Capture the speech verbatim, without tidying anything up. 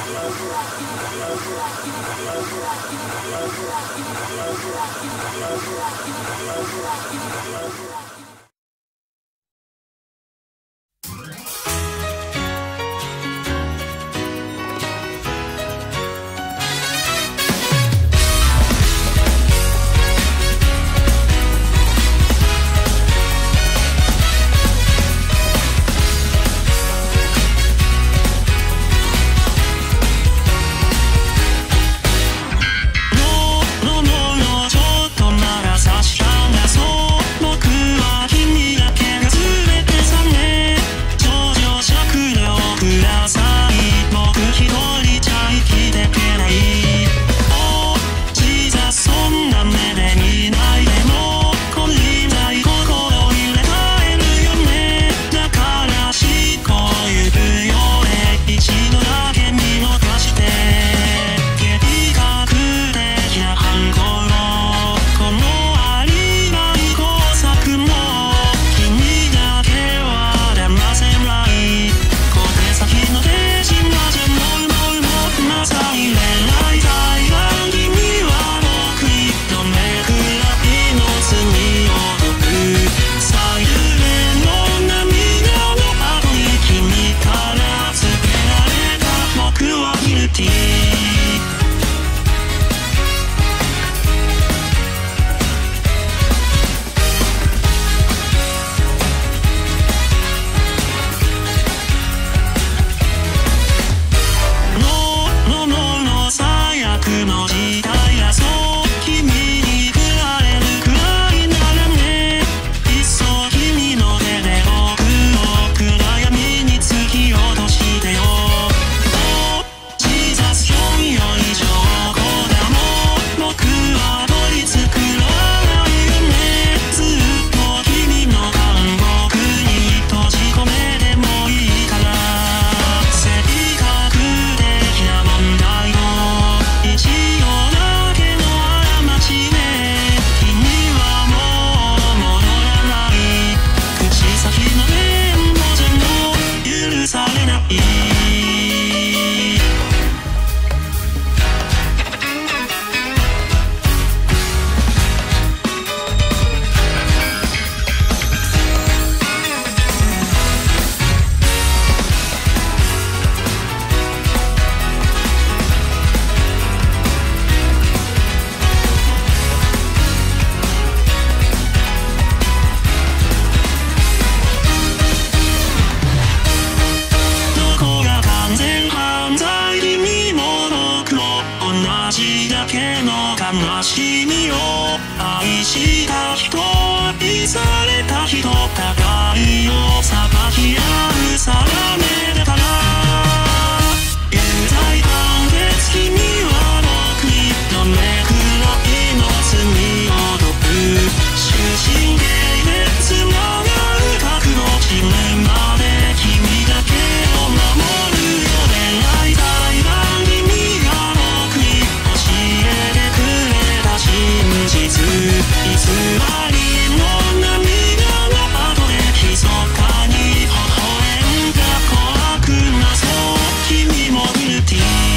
悲しみを愛した人、愛された人、互いを裁き合う定めだから。有罪判決、君は僕にどれくらいの罪を解く。終身刑でつながる覚悟、死ぬまで君だけを守るよ。恋愛裁判、君が僕に教えてくれた真実。偽りの涙が後で密かに微笑んだ怖くなそう、君もギルティー。